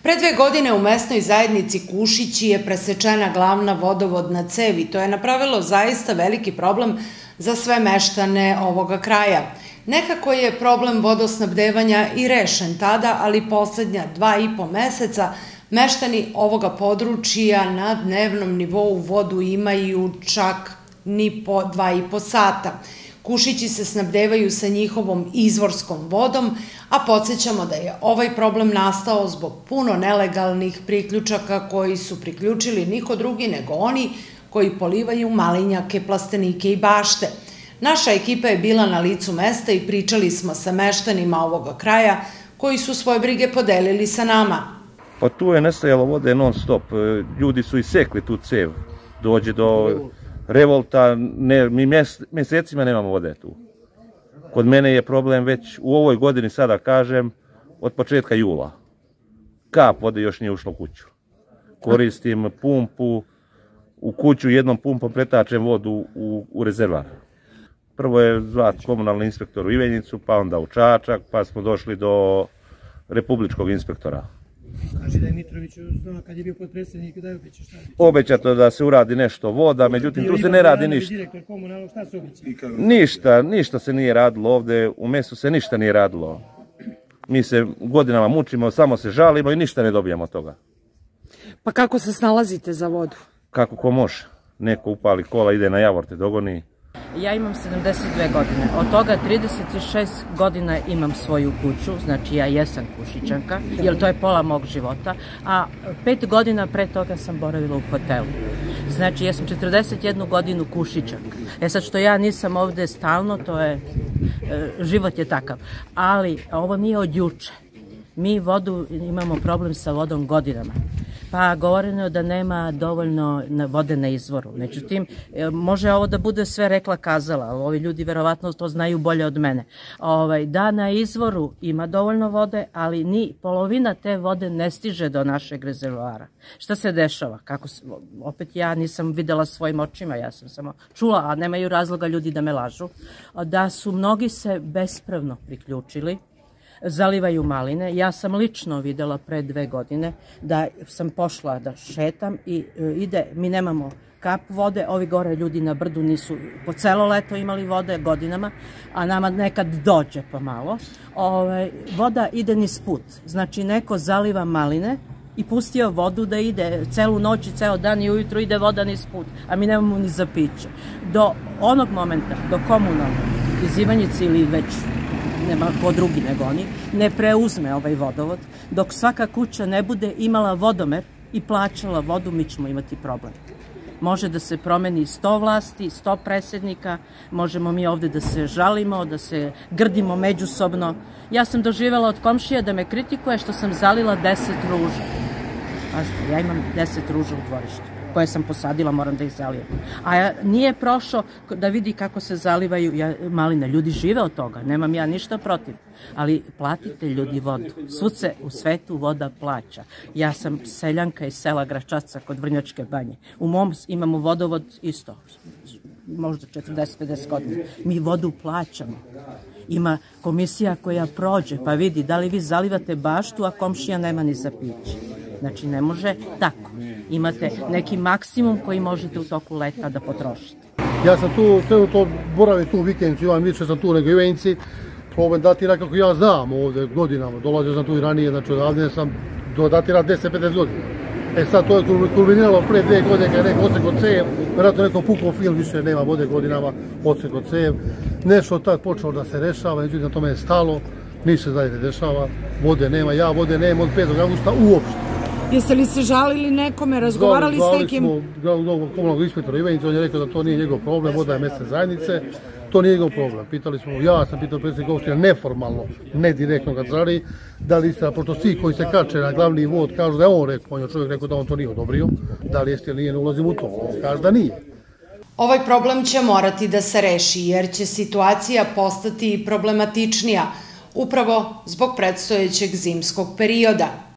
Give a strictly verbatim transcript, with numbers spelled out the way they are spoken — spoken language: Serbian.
Pre dve godine u mesnoj zajednici Kušići je presečena glavna vodovodna cev i to je napravilo zaista veliki problem za sve meštane ovoga kraja. Nekako je problem vodosnabdevanja i rešen tada, ali poslednja dva i po meseca meštani ovoga područja na dnevnom nivou vodu imaju čak ni po dva i po sata. Kušići se snabdevaju sa njihovom izvorskom vodom, a podsjećamo da je ovaj problem nastao zbog puno nelegalnih priključaka koji su priključili niko drugi nego oni koji polivaju malinjake, plastenike i bašte. Naša ekipa je bila na licu mesta i pričali smo sa meštanima ovoga kraja koji su svoje brige podelili sa nama. Pa tu je nestajalo vode non stop, ljudi su isekli tu cev, dođe do revolta, mi mesecima nemamo vode tu. Kod mene je problem već u ovoj godini, sada kažem, od početka jula. Kap vode još nije ušlo u kuću. Koristim pumpu, u kuću jednom pumpom pretačem vodu u rezervar. Prvo je zvat komunalni inspektor u Ivanjicu, pa onda u Čačak, pa smo došli do republičkog inspektora. Kaži da je Mitrović znao kad je bio podpredsjednik da je obećao šta? Obećato da se uradi nešto voda, međutim tu se ne radi ništa. Direktor komunalnog, šta se obećao? Ništa, ništa se nije radilo ovde, u mestu se ništa nije radilo. Mi se godinama mučimo, samo se žalimo i ništa ne dobijamo od toga. Pa kako se snalazite za vodu? Kako ko može. Neko upali kola, ide na Javor, te dogoni. Ja imam sedamdeset dve godine, od toga trideset šest godina imam svoju kuću, znači ja jesam Kušićanka, jer to je pola mog života, a pet godina pre toga sam boravila u hotelu. Znači ja sam četrdeset jednu godinu Kušićanka. E sad što ja nisam ovde stalno, to je, život je takav, ali ovo nije od juče. Mi vodu, imamo problem sa vodom godinama. Pa govoreno je da nema dovoljno vode na izvoru. Međutim, može ovo da bude sve rekla kazala, ali ovi ljudi verovatno to znaju bolje od mene. Da na izvoru ima dovoljno vode, ali ni polovina te vode ne stiže do našeg rezervoara. Šta se dešava? Opet ja nisam videla svojim očima, ja sam samo čula, a nemaju razloga ljudi da me lažu, da su mnogi se bespravno priključili, zalivaju maline. Ja sam lično videla pre dve godine da sam pošla da šetam i ide, mi nemamo kap vode, ovi gore ljudi na brdu nisu po celo leto imali vode godinama, a nama nekad dođe pa malo. Voda ide niz put, znači neko zaliva maline i pustio vodu da ide celu noć i ceo dan i ujutru ide voda niz put, a mi nemamo ni za piće. Do onog momenta, do komunalnog iz Ivanjice ili već nema ko drugi nego oni, ne preuzme ovaj vodovod, dok svaka kuća ne bude imala vodomer i plaćala vodu, mi ćemo imati problem. Može da se promeni sto vlasti, sto predsjednika, možemo mi ovde da se žalimo, da se grdimo međusobno. Ja sam doživjela od komšije da me kritikuje što sam zalila deset ruža. Pazite, ja imam deset ruža u dvorištu koje sam posadila, moram da ih zalijem. A nije prošao da vidi kako se zalivaju maline. Ljudi žive od toga, nemam ja ništa protiv. Ali platite ljudi vodu. Svud se u svetu voda plaća. Ja sam seljanka iz sela Gračaca kod Vrnjačke banje. U mom imamo vodovod isto, možda četrdeset pedeset godina. Mi vodu plaćamo. Ima komisija koja prođe pa vidi da li vi zalivate baštu, a komšija nema ni za piće. Znači ne može tako. Imate neki maksimum koji možete u toku leta da potrošite. Ja sam tu, sve to boravim tu vikendicu, imam više sam tu nego u Ivanjici. Problem datira kako ja znam ovde godinama, dolazio sam tu i ranije, znači odavde sam datira deset pedeset godina. E sad to je kulminiralo pre dve godine kada je neko odseko cev, vjerojatno neko pukao film, više nema vode godinama, odseko cev. Nešto tad počelo da se rešava, međutim na tome je stalo, ništa se dalje ne dešava, vode nema, ja vode nema od petog avgusta uopšte. Jeste li se žalili nekome, razgovarali s nekim? Zvali smo komunalnog inspektora Ivanjice, on je rekao da to nije njegov problem, voda je mesne zajednice, to nije njegov problem. Pitali smo, ja sam pitao predsjednika opštine neformalno, ne direktno kad zrali, da li istina, pošto svi koji se kače na glavni vod kažu da je on rekao, on je čovjek rekao da on to nije odobrio, da li jeste ili nije, ne ulazim u to, on kaže da nije. Ovaj problem će morati da se reši jer će situacija postati problematičnija, upravo zbog predstojećeg zimskog perioda.